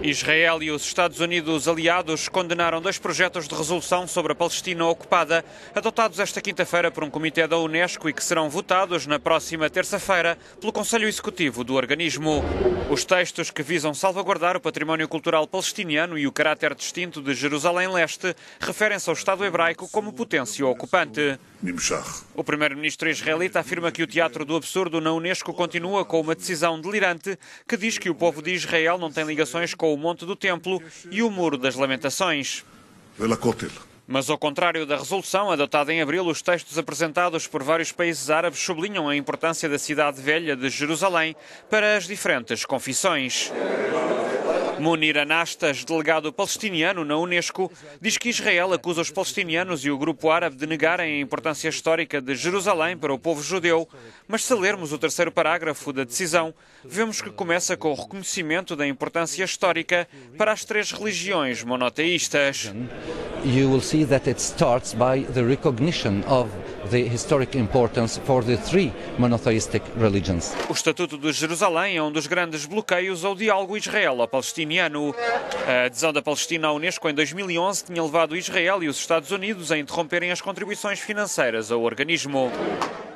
Israel e os Estados Unidos aliados condenaram 2 projetos de resolução sobre a Palestina ocupada, adotados esta quinta-feira por um comitê da Unesco e que serão votados na próxima terça-feira pelo Conselho Executivo do organismo. Os textos, que visam salvaguardar o património cultural palestiniano e o caráter distinto de Jerusalém Leste, referem-se ao Estado hebraico como potência ocupante. O primeiro-ministro israelita afirma que o teatro do absurdo na Unesco continua com uma decisão delirante que diz que o povo de Israel não tem ligações com o Monte do Templo e o Muro das Lamentações. Mas, ao contrário da resolução adotada em abril, os textos apresentados por vários países árabes sublinham a importância da cidade velha de Jerusalém para as diferentes confissões. Munir Anastas, delegado palestiniano na Unesco, diz que Israel acusa os palestinianos e o grupo árabe de negarem a importância histórica de Jerusalém para o povo judeu, mas se lermos o terceiro parágrafo da decisão, vemos que começa com o reconhecimento da importância histórica para as 3 religiões monoteístas. You will see that it starts by the recognition of the historic importance for the 3 monotheistic religions. O Estatuto de Jerusalém é um dos grandes bloqueios ao diálogo israelo-palestiniano. A adesão da Palestina à Unesco em 2011 tinha levado Israel e os Estados Unidos a interromperem as contribuições financeiras ao organismo.